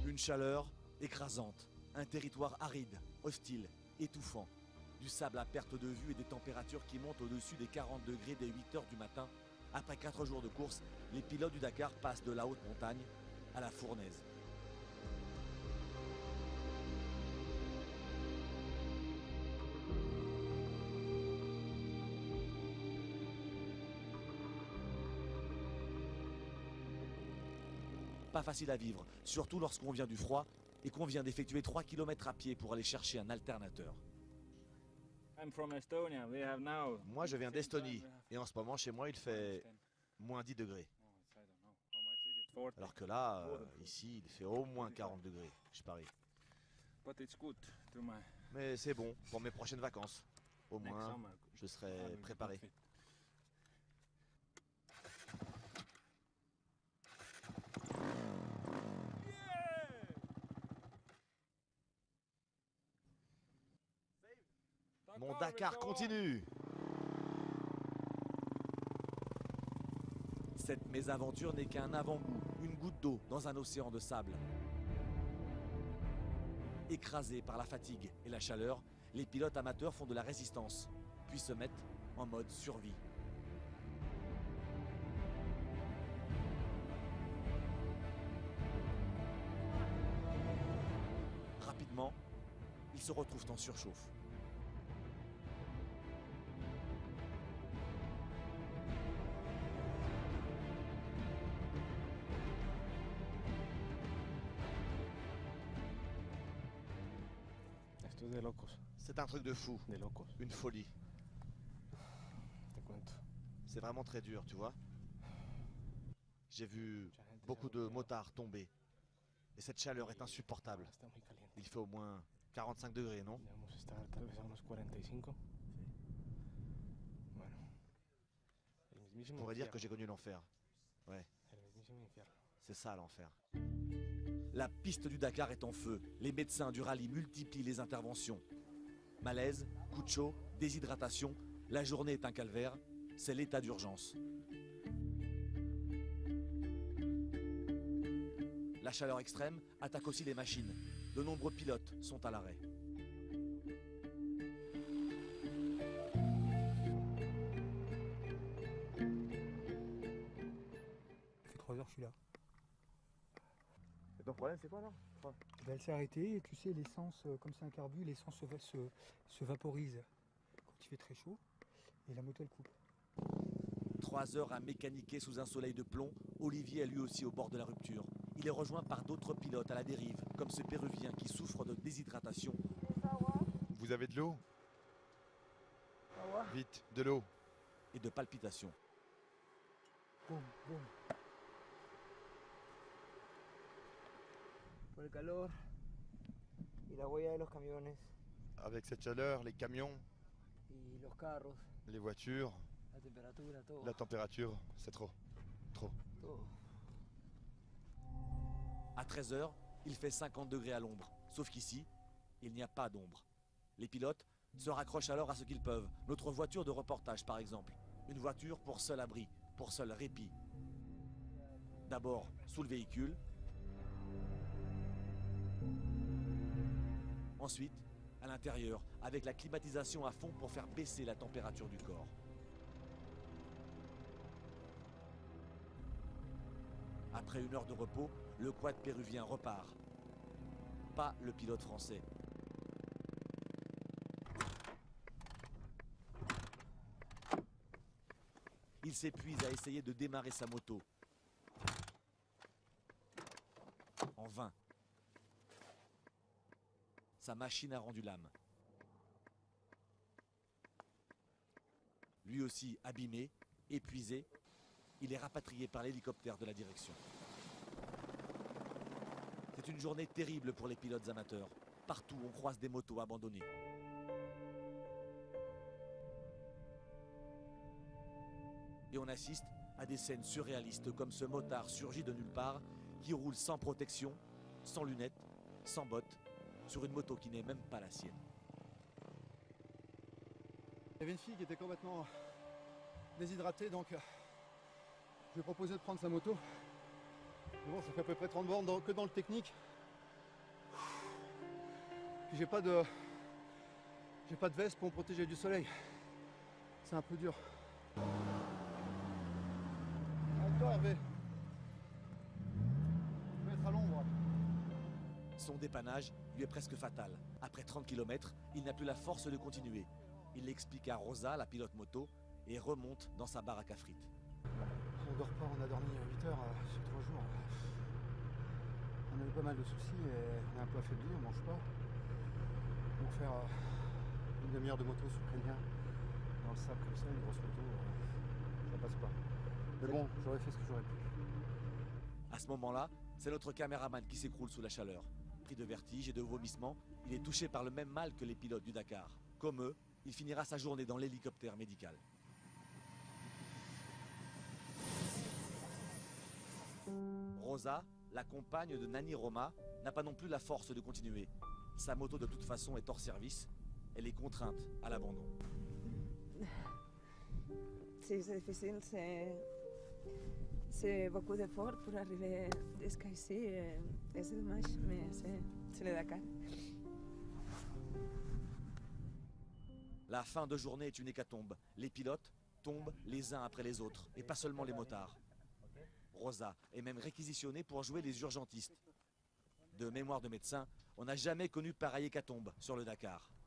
Une chaleur écrasante, un territoire aride, hostile, étouffant. Du sable à perte de vue et des températures qui montent au-dessus des 40 degrés dès 8 h du matin. Après 4 jours de course, les pilotes du Dakar passent de la haute montagne à la fournaise. Pas facile à vivre, surtout lorsqu'on vient du froid et qu'on vient d'effectuer 3 km à pied pour aller chercher un alternateur. Moi, je viens d'Estonie et en ce moment, chez moi, il fait moins 10 degrés. Alors que là, ici, il fait au moins 40 degrés, je parie. Mais c'est bon pour mes prochaines vacances. Au moins, je serai préparé. Mon Dakar continue. Cette mésaventure n'est qu'un avant-goût, une goutte d'eau dans un océan de sable. Écrasés par la fatigue et la chaleur, les pilotes amateurs font de la résistance, puis se mettent en mode survie. Rapidement, ils se retrouvent en surchauffe. C'est un truc de fou, une folie. C'est vraiment très dur, tu vois. J'ai vu beaucoup de motards tomber. Et cette chaleur est insupportable. Il fait au moins 45 degrés, non? Je pourrais dire que j'ai connu l'enfer. Ouais. C'est ça l'enfer. La piste du Dakar est en feu. Les médecins du rallye multiplient les interventions. Malaise, coup de chaud, déshydratation. La journée est un calvaire. C'est l'état d'urgence. La chaleur extrême attaque aussi les machines. De nombreux pilotes sont à l'arrêt. Ça fait 3 heures que je suis là. Et ton problème, c'est quoi là? Elle s'est arrêtée et tu sais, l'essence, comme c'est un carbu, l'essence se vaporise quand il fait très chaud et la moto elle coupe. 3 heures à mécaniquer sous un soleil de plomb, Olivier est lui aussi au bord de la rupture. Il est rejoint par d'autres pilotes à la dérive, comme ce Péruvien qui souffre de déshydratation. Vous avez de l'eau? Vite, de l'eau. Et de palpitations. Boum, boum. Por el calor y la huella de los camiones Avec cette chaleur, les camions, y los carros, les voitures, la temperatura, todo. la température, c'est trop. Trop. Todo. À 13 h, il fait 50 degrés à l'ombre. Sauf qu'ici, il n'y a pas d'ombre. Les pilotes se raccrochent alors à ce qu'ils peuvent. Notre voiture de reportage, par exemple. Une voiture pour seul abri, pour seul répit. D'abord, sous le véhicule. Ensuite, à l'intérieur, avec la climatisation à fond pour faire baisser la température du corps. Après 1 heure de repos, le quad péruvien repart. Pas le pilote français. Il s'épuise à essayer de démarrer sa moto. En vain. Sa machine a rendu l'âme. Lui aussi abîmé, épuisé, il est rapatrié par l'hélicoptère de la direction. C'est une journée terrible pour les pilotes amateurs. Partout, on croise des motos abandonnées. Et on assiste à des scènes surréalistes comme ce motard surgi de nulle part qui roule sans protection, sans lunettes, sans bottes, sur une moto qui n'est même pas la sienne. Il y avait une fille qui était complètement déshydratée, donc je lui ai proposé de prendre sa moto. Mais bon, ça fait à peu près 30 bornes que dans le technique. Puis j'ai pas de veste pour me protéger du soleil. C'est un peu dur. Arrête-toi, Hervé. Je vais être à l'ombre. Son dépannage lui est presque fatal. Après 30 km, il n'a plus la force de continuer. Il l'explique à Rosa, la pilote moto, et remonte dans sa baraque à frites. On dort pas, on a dormi 8 heures sur 3 jours. On a eu pas mal de soucis et on est un peu affaibli, on mange pas. Donc faire une demi-heure de moto sous Crénien, dans le sable comme ça, une grosse moto, ça passe pas. Mais bon, j'aurais fait ce que j'aurais pu. À ce moment-là, c'est notre caméraman qui s'écroule sous la chaleur. Pris de vertige et de vomissements, il est touché par le même mal que les pilotes du Dakar. Comme eux, il finira sa journée dans l'hélicoptère médical. Rosa, la compagne de Nani Roma, n'a pas non plus la force de continuer. Sa moto de toute façon est hors service. Elle est contrainte à l'abandon. Sí, c'est difficile, c'est beaucoup d'efforts pour arriver jusqu'ici et c'est dommage, mais c'est le Dakar. La fin de journée est une hécatombe. Les pilotes tombent les uns après les autres, et pas seulement les motards. Rosa est même réquisitionnée pour jouer les urgentistes. De mémoire de médecin, on n'a jamais connu pareille hécatombe sur le Dakar.